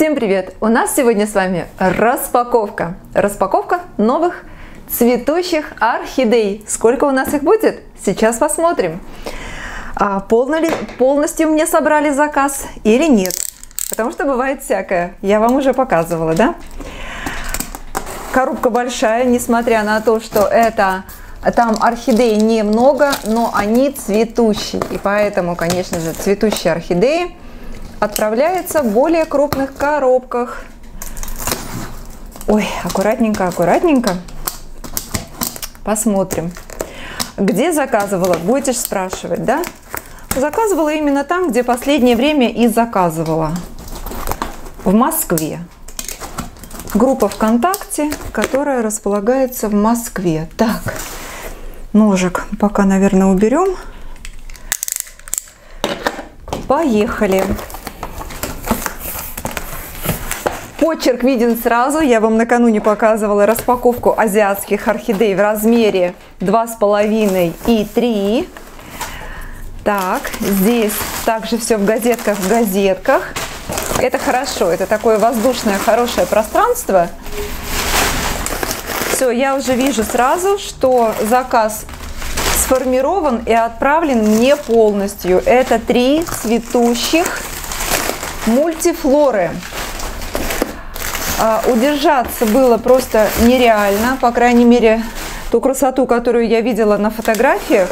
Всем привет! У нас сегодня с вами распаковка. Распаковка новых цветущих орхидей. Сколько у нас их будет? Сейчас посмотрим. Полностью мне собрали заказ или нет? Потому что бывает всякое. Я вам уже показывала, да? Коробка большая, несмотря на то, что там орхидей немного, но они цветущие. И поэтому, конечно же, цветущие орхидеи отправляются в более крупных коробках. Ой, аккуратненько, аккуратненько. Посмотрим. Где заказывала? Будете спрашивать, да? Заказывала именно там, где последнее время и заказывала. В Москве. Группа ВКонтакте, которая располагается в Москве. Так, ножик пока, наверное, уберем. Поехали. Почерк виден сразу. Я вам накануне показывала распаковку азиатских орхидей в размере 2,5 и 3. Так, здесь также все в газетках, Это хорошо, это такое воздушное, хорошее пространство. Все, я уже вижу сразу, что заказ сформирован и отправлен мне полностью. Это 3 цветущих мультифлоры. Удержаться было просто нереально, по крайней мере, ту красоту, которую я видела на фотографиях,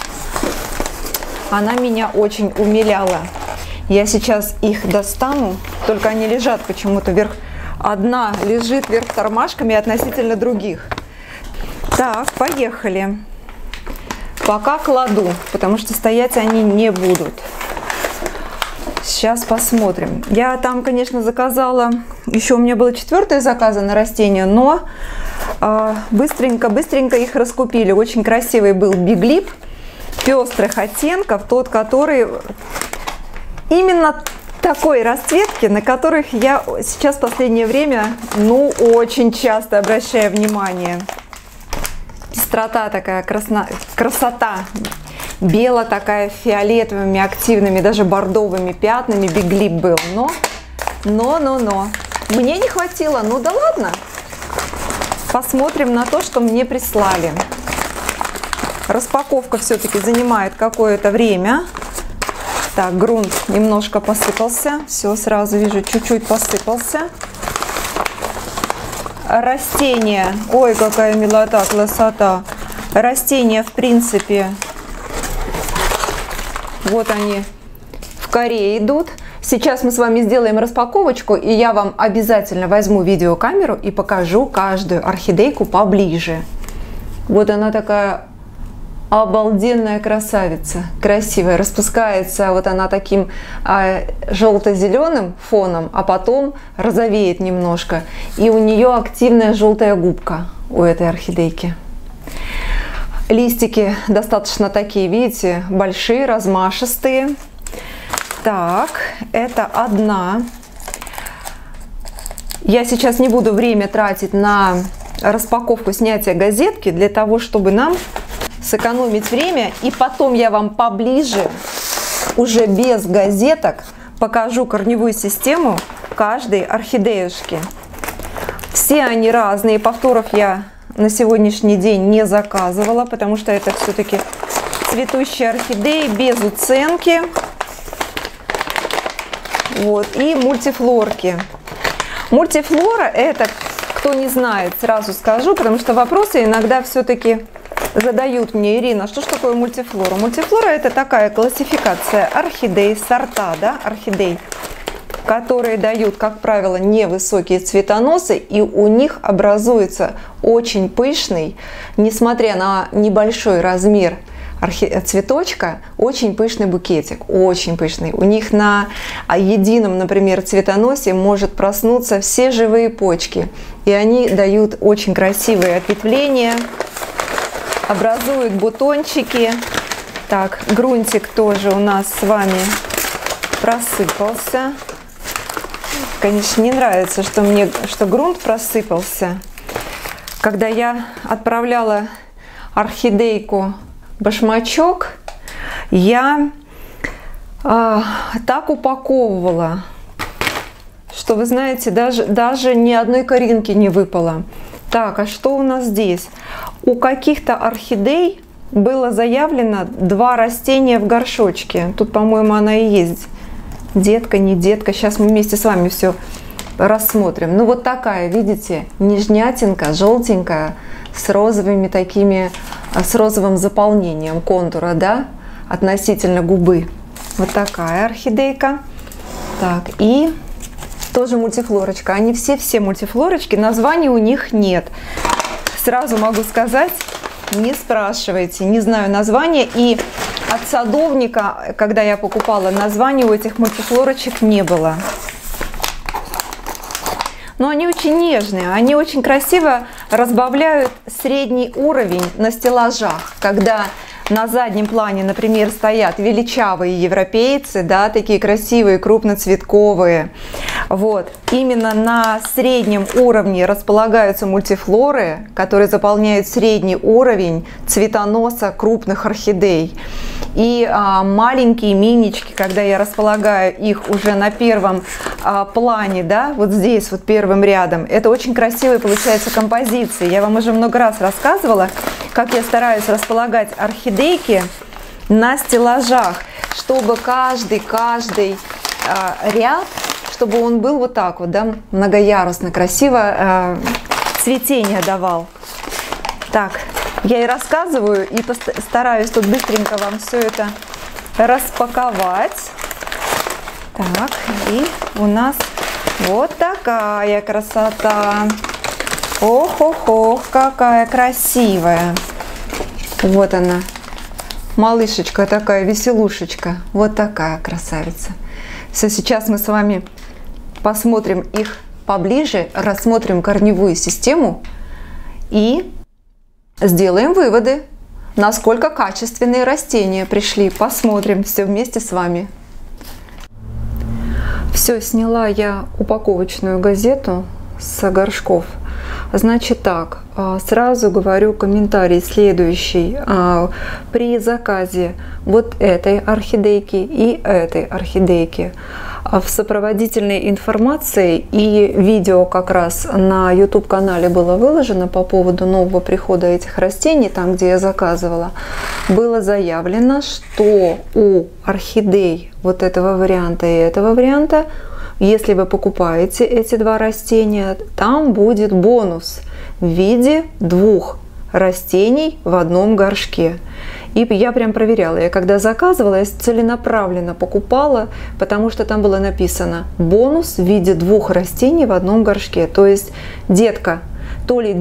она меня очень умиляла. Я сейчас их достану, только они лежат почему-то вверх. Одна лежит вверх тормашками относительно других. Так, поехали. Пока кладу, потому что стоять они не будут. Сейчас посмотрим. Я там, конечно, заказала, еще у меня было 4 заказа на растения, но быстренько их раскупили. Очень красивый был биглип пестрых оттенков, тот, который именно такой расцветки, на которых я сейчас в последнее время, очень часто обращаю внимание. Пестрота такая, красота. Бело такая, фиолетовыми, активными, даже бордовыми пятнами биглип был. Но. Мне не хватило. Ну да ладно. Посмотрим на то, что мне прислали. Распаковка все-таки занимает какое-то время. Так, грунт немножко посыпался. Все, сразу вижу, чуть-чуть посыпался. Растения. Ой, какая милота, красота. Растения, в принципе, вот они в коре идут. Сейчас мы с вами сделаем распаковочку, и я вам обязательно возьму видеокамеру и покажу каждую орхидейку поближе. Вот она такая обалденная красавица, красивая, распускается вот она таким желто-зеленым фоном, а потом розовеет немножко, и у нее активная желтая губка у этой орхидейки. Листики достаточно такие, видите, большие, размашистые. Так, это одна. Я сейчас не буду время тратить на распаковку, снятие газетки, для того, чтобы нам сэкономить время. И потом я вам поближе, уже без газеток, покажу корневую систему каждой орхидеюшки. Все они разные, повторов я на сегодняшний день не заказывала, потому что это все-таки цветущие орхидеи без уценки. Вот, и мультифлорки. Мультифлора, это, кто не знает, сразу скажу, потому что вопросы иногда все-таки задают мне: Ирина, что ж такое мультифлора? Мультифлора — это такая классификация орхидей, сорта, да, орхидей, которые дают, как правило, невысокие цветоносы, и у них образуется очень пышный, несмотря на небольшой размер цветочка, очень пышный букетик, очень пышный. У них на едином, например, цветоносе может проснуться все живые почки, и они дают очень красивые ответвления, образуют бутончики. Так, грунтик тоже у нас с вами просыпался. Конечно, не нравится, что грунт просыпался. Когда я отправляла орхидейку башмачок, я так упаковывала что, вы знаете, даже ни одной коринки не выпало. Так, а что у нас здесь? У каких-то орхидей было заявлено 2 растения в горшочке. Тут, по-моему, она и есть. Детка, не детка. Сейчас мы вместе с вами все рассмотрим. Ну вот такая, видите, нежнятинка, желтенькая, с розовыми такими, с розовым заполнением контура, да, относительно губы. Вот такая орхидейка. Так, и тоже мультифлорочка. Они все мультифлорочки, названий у них нет. Сразу могу сказать, не спрашивайте, не знаю названия. И от садовника, когда я покупала, названий у этих мультифлорочек не было. Но они очень нежные, они очень красиво разбавляют средний уровень на стеллажах, когда на заднем плане, например, стоят величавые европейцы, да, такие красивые, крупноцветковые. Вот. Именно на среднем уровне располагаются мультифлоры, которые заполняют средний уровень цветоноса крупных орхидей. И маленькие минички, когда я располагаю их уже на первом плане, да, вот здесь вот первым рядом, это очень красивые получается композиции. Я вам уже много раз рассказывала, как я стараюсь располагать орхидейки на стеллажах, чтобы каждый ряд, чтобы он был вот так вот, да, многоярусно, красиво цветение давал. Так, я и рассказываю, и стараюсь тут быстренько вам все это распаковать. Так, и у нас вот такая красота. Ох-ох-ох, какая красивая. Вот она, малышечка такая, веселушечка. Вот такая красавица. Все, сейчас мы с вами посмотрим их поближе, рассмотрим корневую систему и сделаем выводы, насколько качественные растения пришли. Посмотрим все вместе с вами. Все, сняла я упаковочную газету с горшков. Значит так, сразу говорю комментарий следующий. При заказе вот этой орхидейки и этой орхидейки в сопроводительной информации и видео как раз на YouTube канале было выложено по поводу нового прихода этих растений, там где я заказывала, было заявлено, что у орхидей вот этого варианта и этого варианта, если вы покупаете эти 2 растения, там будет бонус в виде 2 растений в одном горшке. И я прям проверяла. Я когда заказывала, я целенаправленно покупала, потому что там было написано бонус в виде 2 растений в одном горшке. То есть детка, то ли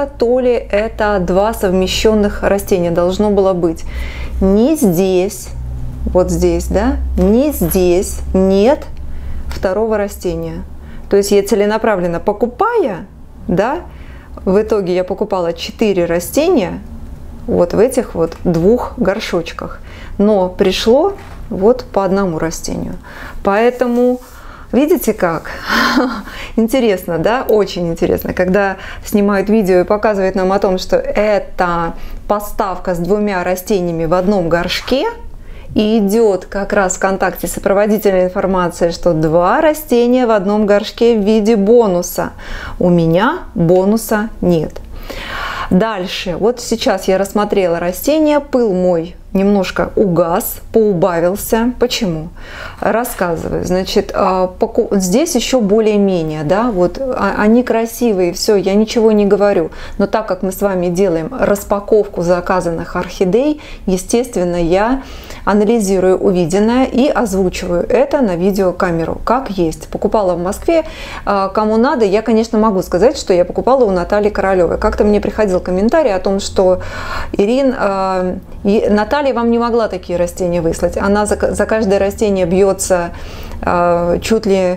это 2 совмещенных растения должно было быть. Не здесь, вот здесь, да, не здесь нет второго растения. То есть я целенаправленно покупая, да, в итоге я покупала 4 растения вот в этих вот 2 горшочках, но пришло вот по 1 растению. Поэтому видите как? Интересно, да? Очень интересно, когда снимают видео и показывают нам о том, что это поставка с 2 растениями в одном горшке, и идет как раз в ВКонтакте сопроводительная информация, что 2 растения в одном горшке в виде бонуса. У меня бонуса нет. Дальше, вот сейчас я рассмотрела растения, пыл мой немножко угас, поубавился. Почему? Рассказываю. Значит, здесь еще более-менее, да, вот они красивые, все, я ничего не говорю. Но так как мы с вами делаем распаковку заказанных орхидей, естественно, я анализирую увиденное и озвучиваю это на видеокамеру, как есть. Покупала в Москве, кому надо, я, конечно, могу сказать, что я покупала у Натальи Королевой. Как-то мне приходил комментарий о том, что Ирина, Наталья вам не могла такие растения выслать. Она за каждое растение бьется чуть ли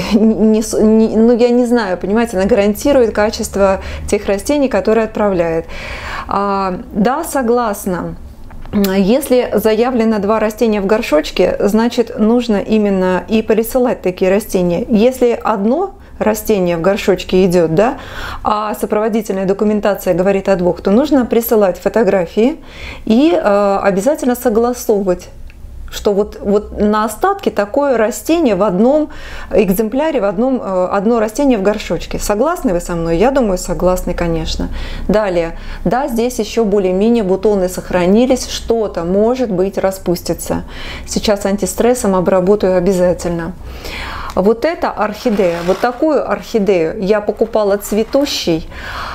ну я не знаю, понимаете, она гарантирует качество тех растений, которые отправляет. Да, согласна. Если заявлено 2 растения в горшочке, значит нужно именно и присылать такие растения. Если одно растение в горшочке идет, да, а сопроводительная документация говорит о 2, то нужно присылать фотографии и обязательно согласовывать что вот на остатке такое растение в одном экземпляре, одно растение в горшочке. Согласны вы со мной? Я думаю, согласны, конечно. Далее, да, здесь еще более-менее бутоны сохранились, что-то, может быть, распустится. Сейчас антистрессом обработаю обязательно. Вот эта орхидея, вот такую орхидею я покупала цветущей,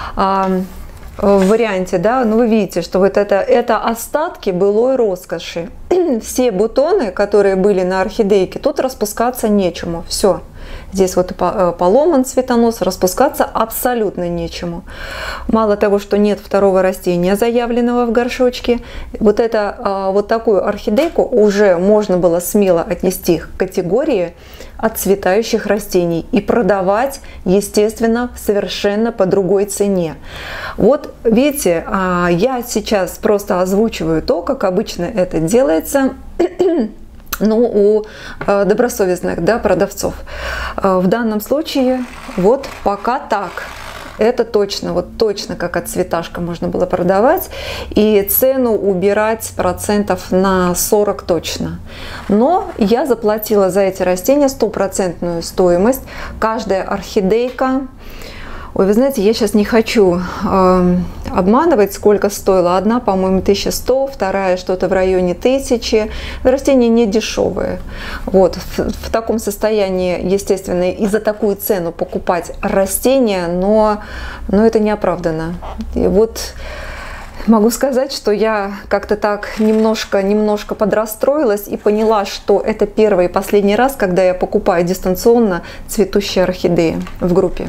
в варианте, да, ну вы видите, что вот это остатки былой роскоши. Все бутоны, которые были на орхидейке, тут распускаться нечему. Все. Здесь вот поломан цветонос, распускаться абсолютно нечему. Мало того, что нет второго растения, заявленного в горшочке, вот такую орхидейку уже можно было смело отнести к категории отцветающих растений и продавать, естественно, совершенно по другой цене. Вот видите, я сейчас просто озвучиваю то, как обычно это делается, ну, у добросовестных, да, продавцов. В данном случае вот пока так. Это точно, вот точно как отцветашка можно было продавать. И цену убирать процентов на 40 точно. Но я заплатила за эти растения 100% стоимость. Каждая орхидейка... Ой, вы знаете, я сейчас не хочу обманывать, сколько стоила. Одна, по-моему, 1100, вторая что-то в районе 1000. Растения не дешевые. Вот, в таком состоянии, естественно, и за такую цену покупать растения, но это неоправданно. И вот могу сказать, что я как-то так немножко подрастроилась и поняла, что это первый и последний раз, когда я покупаю дистанционно цветущие орхидеи в группе.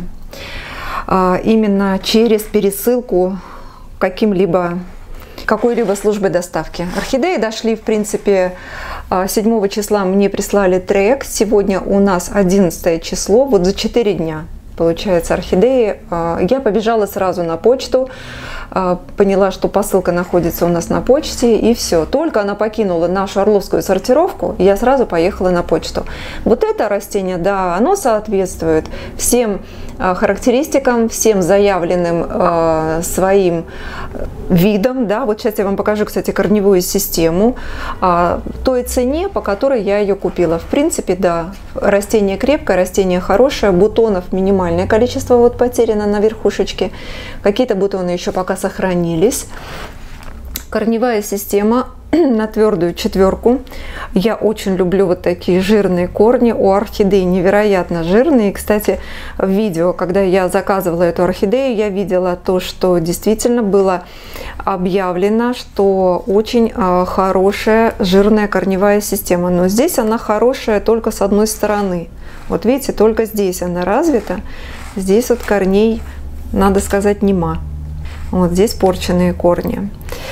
Именно через пересылку какой-либо службы доставки. Орхидеи дошли, в принципе, 7 числа мне прислали трек. Сегодня у нас 11 число, вот за 4 дня. Получается, орхидеи. Я побежала сразу на почту, поняла, что посылка находится у нас на почте, и все. Только она покинула нашу орловскую сортировку, я сразу поехала на почту. Вот это растение, да, оно соответствует всем характеристикам, всем заявленным своим видам. Да. Вот сейчас я вам покажу, кстати, корневую систему, той цене, по которой я ее купила. В принципе, да, растение крепкое, растение хорошее, бутонов минимальное количество вот потеряно на верхушечке. Какие-то бутоны еще пока сохранились. Корневая система на твердую 4. Я очень люблю вот такие жирные корни. У орхидей невероятно жирные. Кстати, в видео, когда я заказывала эту орхидею, я видела то, что действительно было объявлено, что очень хорошая жирная корневая система. Но здесь она хорошая только с одной стороны. Вот видите, только здесь она развита. Здесь вот корней, надо сказать, нема. Вот здесь порченные корни.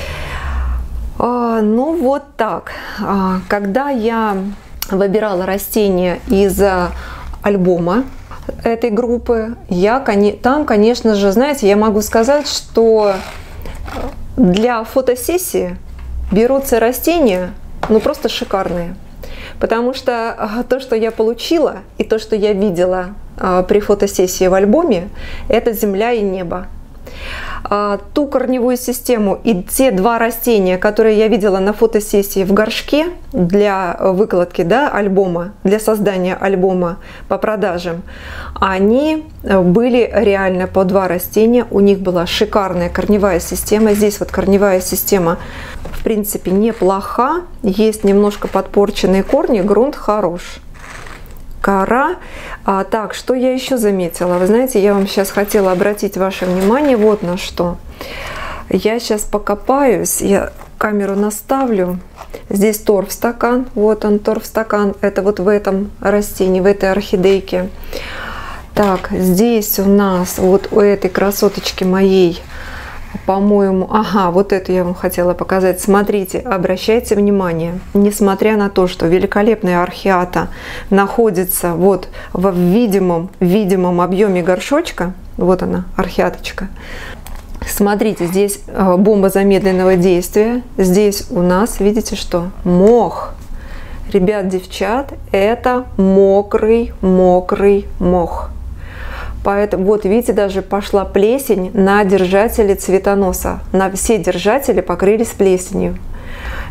Ну вот так. Когда я выбирала растения из альбома этой группы, там, конечно же, знаете, я могу сказать, что для фотосессии берутся растения, ну просто шикарные. Потому что то, что я получила, и то, что я видела при фотосессии в альбоме, это земля и небо. Ту корневую систему и те 2 растения, которые я видела на фотосессии в горшке для выкладки, да, альбома, для создания альбома по продажам, они были реально по 2 растения. У них была шикарная корневая система. Здесь вот корневая система, в принципе, неплоха. Есть немножко подпорченные корни, грунт хорош. Кора. Так, что я еще заметила? Вы знаете, я вам сейчас хотела обратить ваше внимание вот на что. Я сейчас покопаюсь, я камеру наставлю. Здесь торфстакан. Вот он, торфстакан. Это вот в этом растении, в этой орхидейке. Так, здесь у нас вот у этой красоточки моей, по-моему, ага, вот это я вам хотела показать. Смотрите, обращайте внимание, несмотря на то, что великолепная орхиата находится вот в видимом объеме горшочка, вот она, орхиаточка. Смотрите, здесь бомба замедленного действия. Здесь у нас, видите, что? Мох. Ребят, девчат, это мокрый мох. Поэтому, вот видите, даже пошла плесень на держатели цветоноса. На все держатели покрылись плесенью.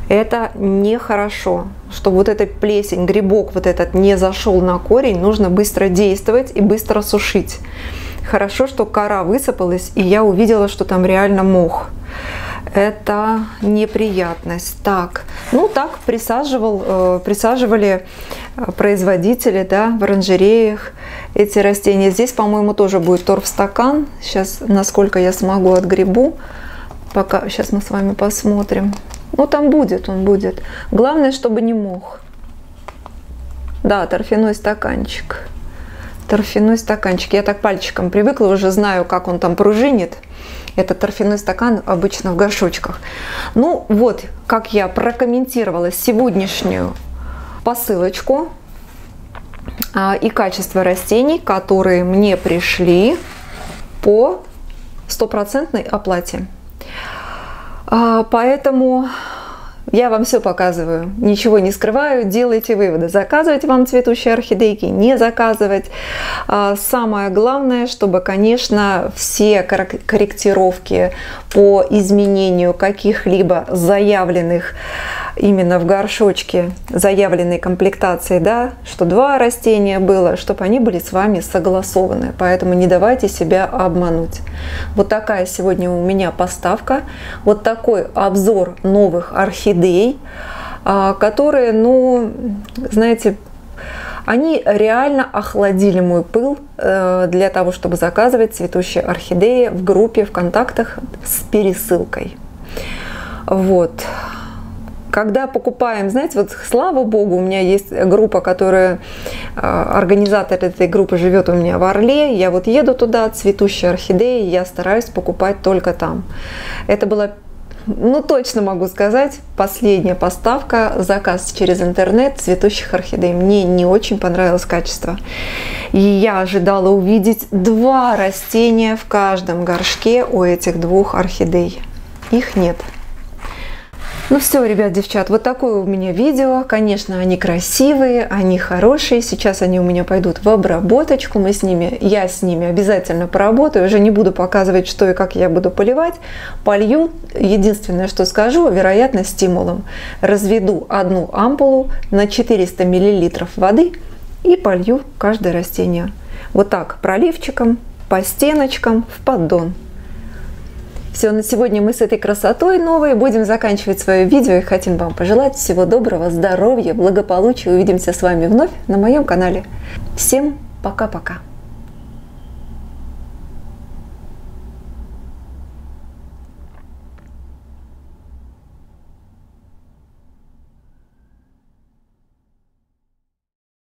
Это нехорошо. Чтобы вот эта плесень, грибок вот этот не зашел на корень, нужно быстро действовать и быстро сушить. Хорошо, что кора высыпалась, и я увидела, что там реально мох. Это неприятность. Так, ну так присаживали производители, да, в оранжереях эти растения. Здесь, по-моему, тоже будет торфстакан. Сейчас, насколько я смогу, отгребу. Пока, сейчас мы с вами посмотрим. Ну, там будет, он будет. Главное, чтобы не мох. Да, торфяной стаканчик. Торфяной стаканчик. Я так пальчиком привыкла, уже знаю, как он там пружинит. Это торфяной стакан обычно в горшочках. Ну вот, как я прокомментировала сегодняшнюю посылочку и качество растений, которые мне пришли по стопроцентной оплате. Поэтому я вам все показываю, ничего не скрываю, делайте выводы. Заказывать вам цветущие орхидейки, не заказывать. Самое главное, чтобы, конечно, все корректировки по изменению каких-либо заявленных именно в горшочке, заявленной комплектации, да, что 2 растения было, чтобы они были с вами согласованы. Поэтому не давайте себя обмануть. Вот такая сегодня у меня поставка. Вот такой обзор новых орхидей, которые, ну, знаете, они реально охладили мой пыл для того, чтобы заказывать цветущие орхидеи в группе ВКонтактах с пересылкой. Вот. Когда покупаем, знаете, вот слава богу, у меня есть группа, которая, организатор этой группы живет у меня в Орле, я вот еду туда, цветущие орхидеи, я стараюсь покупать только там. Это была, ну точно могу сказать, последняя поставка, заказ через интернет цветущих орхидей. Мне не очень понравилось качество. И я ожидала увидеть 2 растения в каждом горшке у этих 2 орхидей. Их нет. Ну все, ребят, девчат, вот такое у меня видео. Конечно, они красивые, они хорошие. Сейчас они у меня пойдут в обработочку. Я с ними обязательно поработаю. Уже не буду показывать, что и как я буду поливать. Полью. Единственное, что скажу, вероятно, стимулом. Разведу 1 ампулу на 400 мл воды и полью каждое растение. Вот так, проливчиком, по стеночкам, в поддон. Все, на сегодня мы с этой красотой новой будем заканчивать свое видео и хотим вам пожелать всего доброго, здоровья, благополучия. Увидимся с вами вновь на моем канале. Всем пока-пока!